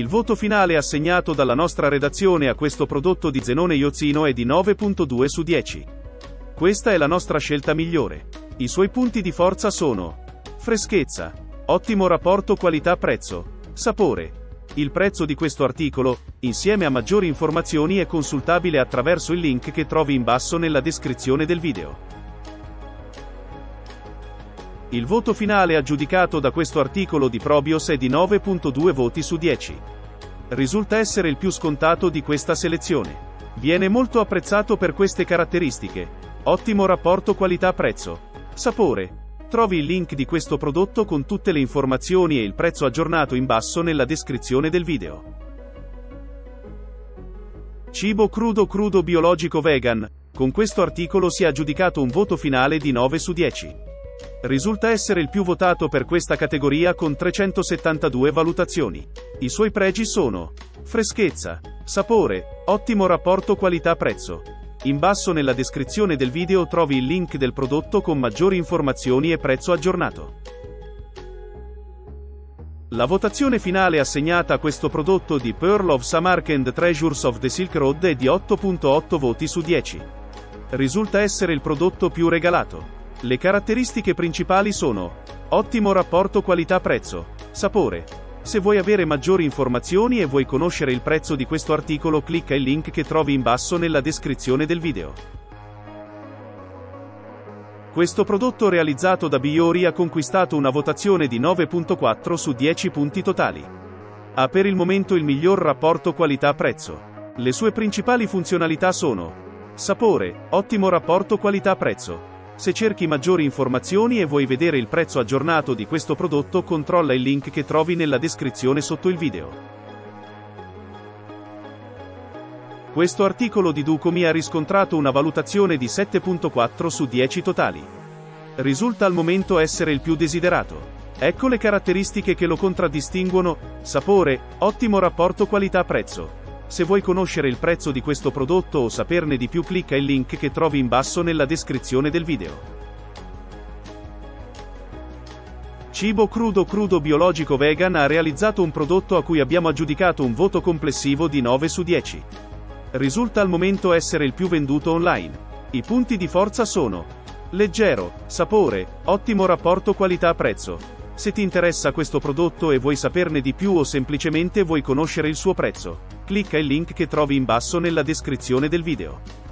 Il voto finale assegnato dalla nostra redazione a questo prodotto di Zenone Iozzino è di 9.2 su 10. Questa è la nostra scelta migliore. I suoi punti di forza sono: freschezza, ottimo rapporto qualità-prezzo, sapore. Il prezzo di questo articolo, insieme a maggiori informazioni, è consultabile attraverso il link che trovi in basso nella descrizione del video. Il voto finale aggiudicato da questo articolo di Probios è di 9.2 voti su 10. Risulta essere il più scontato di questa selezione. Viene molto apprezzato per queste caratteristiche: ottimo rapporto qualità-prezzo, sapore. Trovi il link di questo prodotto con tutte le informazioni e il prezzo aggiornato in basso nella descrizione del video. Cibo crudo biologico vegan. Con questo articolo si è aggiudicato un voto finale di 9 su 10. Risulta essere il più votato per questa categoria con 372 valutazioni. I suoi pregi sono: freschezza, sapore, ottimo rapporto qualità-prezzo. In basso nella descrizione del video trovi il link del prodotto con maggiori informazioni e prezzo aggiornato. La votazione finale assegnata a questo prodotto di Pearl of Samarkand Treasures of the Silk Road è di 8.8 voti su 10. Risulta essere il prodotto più regalato. Le caratteristiche principali sono: ottimo rapporto qualità-prezzo, sapore. Se vuoi avere maggiori informazioni e vuoi conoscere il prezzo di questo articolo, clicca il link che trovi in basso nella descrizione del video. Questo prodotto realizzato da Biori ha conquistato una votazione di 9.4 su 10 punti totali. Ha per il momento il miglior rapporto qualità-prezzo. Le sue principali funzionalità sono: sapore, ottimo rapporto qualità-prezzo. Se cerchi maggiori informazioni e vuoi vedere il prezzo aggiornato di questo prodotto, controlla il link che trovi nella descrizione sotto il video. Questo articolo di Ducomi ha riscontrato una valutazione di 7.4 su 10 totali. Risulta al momento essere il più desiderato. Ecco le caratteristiche che lo contraddistinguono: sapore, ottimo rapporto qualità-prezzo. Se vuoi conoscere il prezzo di questo prodotto o saperne di più, clicca il link che trovi in basso nella descrizione del video. Cibo crudo biologico vegan ha realizzato un prodotto a cui abbiamo aggiudicato un voto complessivo di 9 su 10. Risulta al momento essere il più venduto online. I punti di forza sono: leggero, sapore, ottimo rapporto qualità-prezzo. Se ti interessa questo prodotto e vuoi saperne di più o semplicemente vuoi conoscere il suo prezzo, clicca il link che trovi in basso nella descrizione del video.